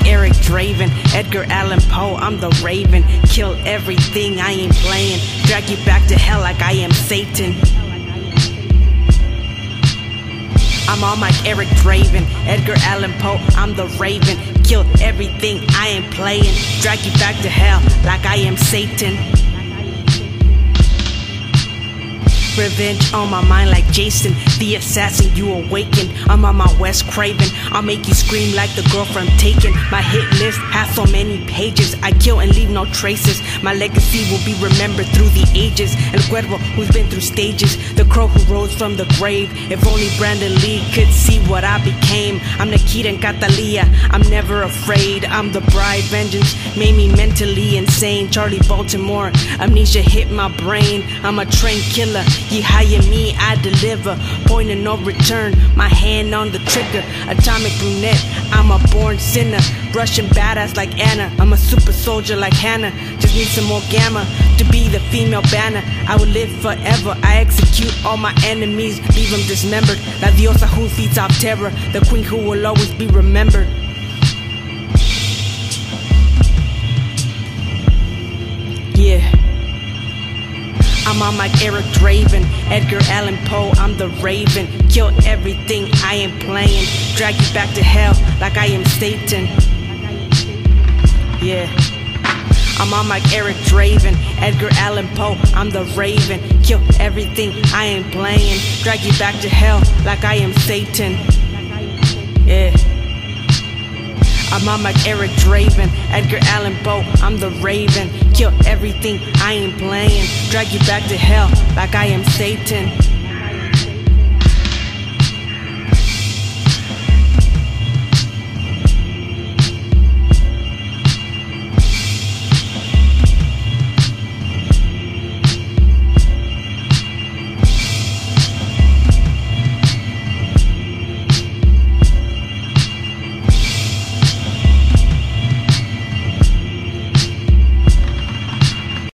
Eric Draven, Edgar Allan Poe, I'm the Raven. Kill everything, I ain't playing. Drag you back to hell like I am Satan. I'm on like Eric Draven, Edgar Allan Poe, I'm the Raven. Kill everything, I ain't playing. Drag you back to hell like I am Satan. Revenge on my mind like Jason, the assassin you awaken. I'm on my Wes Craven, I'll make you scream like the girl from Taken. My hit list has so many pages, I kill and leave no traces. My legacy will be remembered through the ages. El Cuervo who's been through stages, the crow who rose from the grave. If only Brandon Lee could see what I became. I'm Nikita and Catalia, I'm never afraid. I'm the bride, vengeance made me mentally insane. Charlie Baltimore, amnesia hit my brain. I'm a trained killer, you hire me, I deliver. Point of no return, my hand on the trigger. Atomic brunette, I'm a born sinner. Russian badass like Anna, I'm a super soldier like Hannah. Just need some more gamma to be the female banner. I will live forever, I execute all my enemies, leave them dismembered. La diosa who feeds off terror, the queen who will always be remembered. Yeah, I'm on like Eric Draven, Edgar Allan Poe, I'm the Raven. Kill everything, I ain't playing. Drag you back to hell like I am Satan. Yeah, I'm on like Eric Draven, Edgar Allan Poe, I'm the Raven. Kill everything, I ain't playing. Drag you back to hell like I am Satan. Yeah, I'm on like Eric Draven, Edgar Allan Poe, I'm the Raven. Kill everything, I ain't playing. Drag you back to hell like I am Satan.